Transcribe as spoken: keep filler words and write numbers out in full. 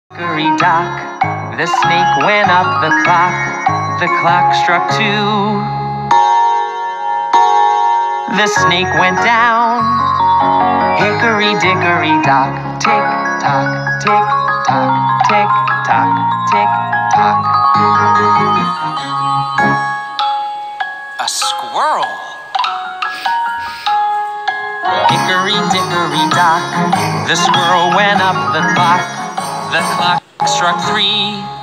Hickory dock, the snake went up the clock. The clock struck two. The snake went down. Hickory dickory dock, tick tock, tick tock, tick tock, tick tock. A squirrel. Hickory dickory dock, the squirrel went up the clock. The clock struck three.